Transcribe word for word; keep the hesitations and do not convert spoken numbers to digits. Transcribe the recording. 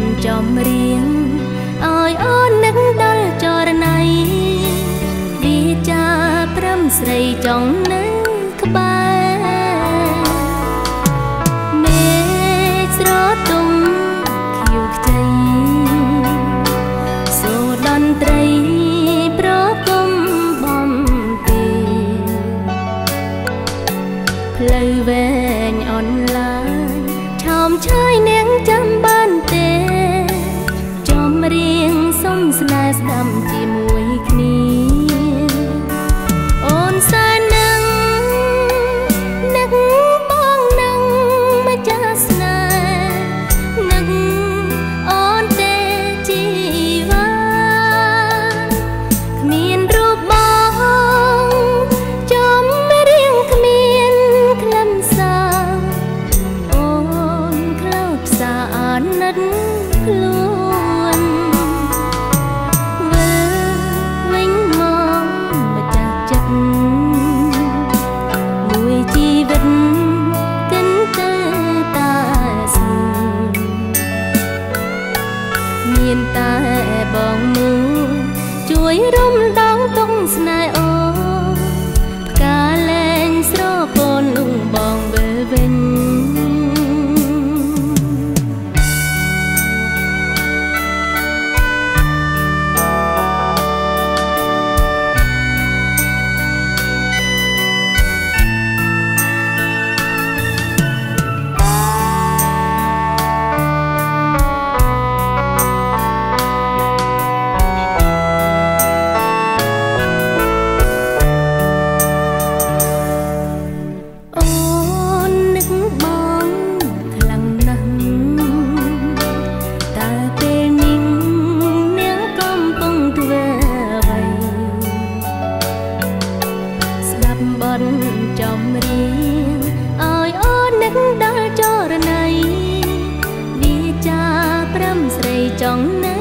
ចំរៀងឲ្យអូននឹកដល់ចរណៃវាចាព្រមស្រីចង់នៅក្បែរមេឃស្រទុំខៀវខ្ចីសូរតន្ត្រីប្រគំបំពេផ្លូវវែងអនឡាញឆោមឆាយនាងចាំបានទេចំរៀងសុំស្នេហ៍ស្ដាំជាមួយគ្នាអូនសែននឹងនឹកបងនឹងម្ចាស់ស្នេហ៍នឹកអូនទេជីវ៉ាគ្មានរូបបងចំរៀងគ្មានខ្លឹមសារអូនខ្លោចផ្សាអាណិតខ្លួនវើវិញមកម្ចាស់ចិត្តមួយជីវិតកិនទៅតាសួរមានតែបងមួយជួយរំដងទុកស្នេហ៍អូនផ្កាលែងស្រពនលងបងវិលវិញចំរៀងឲ្យអូននឹកដល់ចរណៃវាចាព្រមស្រីចង់នៅ